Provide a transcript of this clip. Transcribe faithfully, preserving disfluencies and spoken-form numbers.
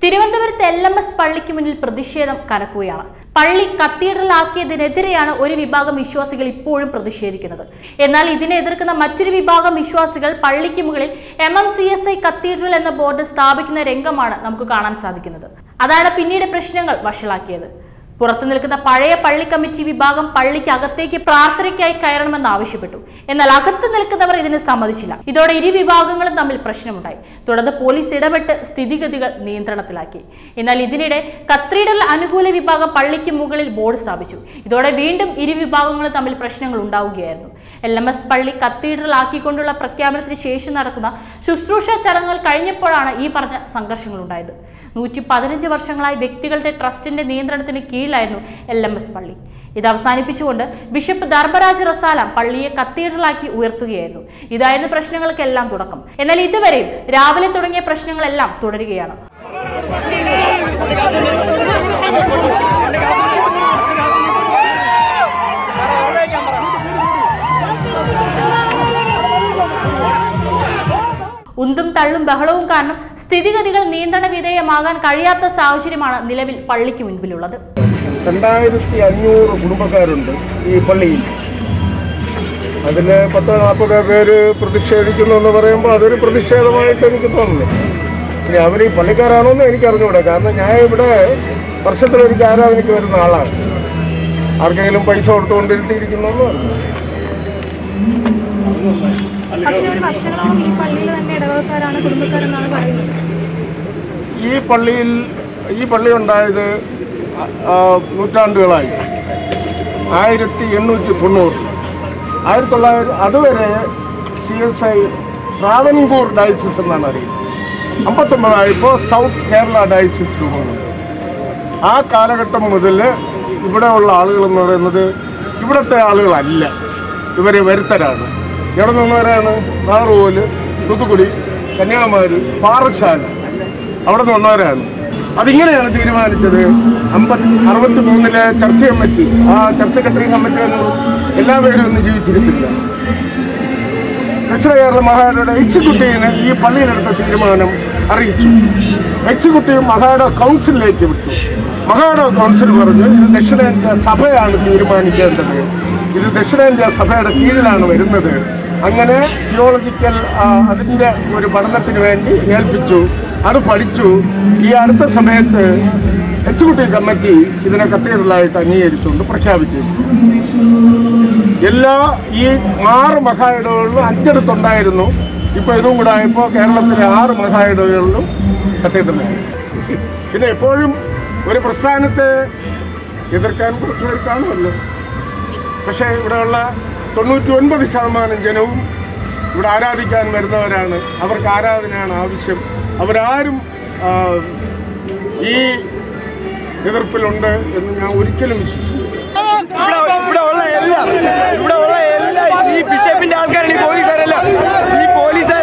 തിരുവനന്തപുരത്ത് L M S പള്ളിക്ക് മുന്നിൽ പ്രതിഷേധം കനക്കുകയാണ്. പള്ളി കത്തീഡ്രലാക്കിയതിനെതിരെയാണ് ഒരു വിഭാഗം വിശ്വാസികൾ ഇപ്പോഴും പ്രതിഷേധിക്കുന്നത്. എന്നാൽ ഇതിനെ എതിർക്കുന്ന മറ്റൊരു വിഭാഗം വിശ്വാസികൾ പള്ളിക്ക് മുകളിൽ M M C S I cathedral എന്ന ബോർഡ് സ്ഥാപിക്കുന്ന രംഗമാണ് നമുക്ക് കാണാൻ സാധിക്കുന്നത്. അതാണ് പിന്നീട് പ്രശ്നങ്ങൾ വഷളാക്കിയത്. പുറത്തു നിൽക്കുന്ന പഴയ പള്ളി കമ്മിറ്റി വിഭാഗം പള്ളിക്ക് അകത്തേക്ക് പ്രാർത്ഥനയ്ക്കായി കയറണമെന്ന് ആവശ്യപ്പെട്ടു. എന്നാൽ അകത്ത് നിൽക്കുന്നവർ ഇതിന് സമ്മതിച്ചില്ല. ഇതോടെ ഇരു വിഭാഗങ്ങളും തമ്മിൽ പ്രശ്നമുണ്ടായി. തുടർന്ന് പോലീസ് ഇടപെട്ട് സ്ഥിതിഗതികൾ നിയന്ത്രണത്തിലാക്കി. എന്നാൽ ഇതിനിടെ കത്തീഡ്രൽ അനുകൂല വിഭാഗം പള്ളിക്ക് മുകളിൽ ബോർഡ് സ്ഥാപിച്ചു. ഇതോടെ വീണ്ടും ഇരു വിഭാഗങ്ങളും തമ്മിൽ പ്രശ്നങ്ങൾ ഉണ്ടാവുകയായിരുന്നു. എൽ എം എസ് പള്ളി കത്തീഡ്രൽ ആക്കിക്കൊണ്ടുള്ള പ്രഖ്യാപനത്തിന് ശേഷം നടക്കുന്ന ശുശ്രൂഷ ചടങ്ങുകൾ കഴിഞ്ഞപ്പോഴാണ് ഈ പറഞ്ഞ സംഘർഷങ്ങൾ ഉണ്ടായത്. നൂറ്റി പതിനഞ്ച് വർഷങ്ങളായി വ്യക്തികളുടെ ട്രസ്റ്റിന്റെ നിയന്ത്രണത്തിന് കീഴിലായിരുന്നു എൽ എം എസ് പള്ളി. ഇത് അവസാനിപ്പിച്ചുകൊണ്ട് ബിഷപ്പ് ധർമ്മരാജ് റസാല പള്ളിയെ കത്തീഡ്രലാക്കി ഉയർത്തുകയായിരുന്നു. ഇതായിരുന്നു പ്രശ്നങ്ങൾക്കെല്ലാം തുടക്കം. എന്നാൽ ഇതുവരെയും രാവിലെ തുടങ്ങിയ പ്രശ്നങ്ങളെല്ലാം തുടരുകയാണ്. ഉന്തും തള്ളും ബഹളവും കാരണം സ്ഥിതിഗതികൾ നിയന്ത്രണ വിധേയമാകാൻ കഴിയാത്ത സാഹചര്യമാണ് നിലവിൽ പള്ളിക്ക് മുൻപിലുള്ളത്. രണ്ടായിരത്തി അഞ്ഞൂറ് കുടുംബക്കാരുണ്ട് ഈ പള്ളിയിൽ. അതിൽ പത്ത് നാൽപ്പത് പേര് പ്രതിഷേധിക്കുന്നു എന്ന് പറയുമ്പോൾ അതൊരു പ്രതിഷേധമായിട്ട് എനിക്ക് തോന്നുന്നു. ഇനി അവർ ഈ പള്ളിക്കാരാണോ എന്ന് എനിക്ക് അറിഞ്ഞുകൂടാ. കാരണം ഞാൻ ഇവിടെ വർഷത്തിലൊരിക്കൽ ആരാധനയ്ക്ക് വരുന്ന ആളാണ്. ആർക്കെങ്കിലും പൈസ കൊടുത്തുകൊണ്ടിരുത്തിയിരിക്കുന്നു എന്ന് പറഞ്ഞു. ഈ പള്ളിയിൽ ഈ പള്ളി ഉണ്ടായത് നൂറ്റാണ്ടുകളായി. ആയിരത്തി എണ്ണൂറ്റി തൊണ്ണൂറ് ആയിരത്തി തൊള്ളായിരത്തി അതുവരെ C S I Travancore diocese എന്നാണ് അറിയുന്നത്. അമ്പത്തൊമ്പതായപ്പോൾ സൗത്ത് കേരള ഡയസിസ് രൂപം. ആ കാലഘട്ടം മുതൽ ഇവിടെ ഉള്ള ആളുകളെന്ന് പറയുന്നത് ഇവിടുത്തെ ആളുകളല്ല, ഇവർ വരുത്തരാണ്. എവിടെ നിന്നവരാണ്? നാറുകോല്, തൂത്തുക്കുടി, കന്യാകുമാരി, പാറശാല, അവിടെ നിന്ന് വന്നവരാണ്. അതിങ്ങനെയാണ് തീരുമാനിച്ചത്. അമ്പത്തി അറുപത്തി മൂന്നിലെ ചർച്ച കമ്മിറ്റി, ആ ചർച്ച സെക്രട്ടറി കമ്മിറ്റി ഒന്നും എല്ലാ പേരും ഒന്നും ജീവിച്ചിരിപ്പില്ല. ദക്ഷിണ കേരള മഹായുടെ എക്സിക്യൂട്ടീവിന് ഈ പള്ളിയിലെടുത്ത തീരുമാനം അറിയിച്ചു. എക്സിക്യൂട്ടീവ് മഹായുടെ കൗൺസിലിലേക്ക് വിട്ടു. മഹായുടെ കൗൺസിൽ പറഞ്ഞു ഇത് ദക്ഷിണേന്ത്യ സഭയാണ് തീരുമാനിക്കേണ്ടത്, ഇത് ദക്ഷിണേന്ത്യ സഭയുടെ കീഴിലാണ് വരുന്നത്. അങ്ങനെ തിയോളജിക്കൽ അതിൻ്റെ ഒരു പഠനത്തിന് വേണ്ടി ഏൽപ്പിച്ചു. അത് പഠിച്ചു. ഈ അടുത്ത സമയത്ത് എക്സിക്യൂട്ടീവ് കമ്മിറ്റി ഇതിനെ കത്തീഡ്രലായിട്ട് അംഗീകരിച്ചുകൊണ്ട് പ്രഖ്യാപിച്ചു. എല്ലാ ഈ ആറ് മഹായിടകളിലും അഞ്ചെടുത്തുണ്ടായിരുന്നു. ഇപ്പോൾ ഇതും കൂടെ ആയപ്പോൾ കേരളത്തിലെ ആറ് മഹായിടകളിലും കത്തീഡ്രലായി. പിന്നെ എപ്പോഴും ഒരു പ്രസ്ഥാനത്തെ എതിർക്കാൻ കുറച്ചുപേർ കാണുമല്ലോ. പക്ഷേ ഇവിടെയുള്ള തൊണ്ണൂറ്റി ഒൻപത് ശതമാനം ജനവും ഇവിടെ ആരാധിക്കാൻ വരുന്നവരാണ്. അവർക്ക് ആരാധനയാണ് ആവശ്യം. അവരാരും ഈ എതിർപ്പിലുണ്ട് എന്ന് ഞാൻ ഒരിക്കലും വിശ്വസിക്കുന്നു. ഇവിടെ ഉള്ള എല്ലാ ഇവിടെ ഉള്ള എല്ലാ ഈ ബിഷപ്പിന്റെ ആൾക്കാരാണ് ഈ പോലീസുകാരല്ല. ഈ പോലീസുകാർ